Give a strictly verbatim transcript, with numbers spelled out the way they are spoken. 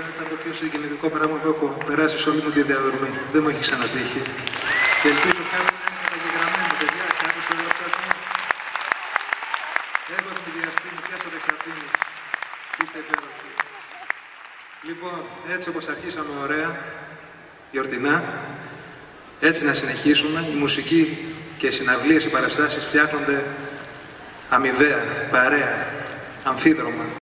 ήταν το πιο συγκινητικό πράγμα που έχω περάσει σε όλη μου τη διαδρομή. Δεν μου έχει ξανατύχει. Και ελπίζω κάτι να είναι καταγεγραμμένο, παιδιά. Κάποιος το έγραψε αυτό. Έχω την διαστήμη, πιάσατε εξαρτήμεις. Είστε υπέροχοι. Λοιπόν, έτσι όπως αρχίσαμε ωραία, γιορτινά, έτσι να συνεχίσουμε. Η μουσική και οι συναυλίες, οι παραστάσεις φτιάχνονται αμοιβαία, παρέα, αμφίδρομα.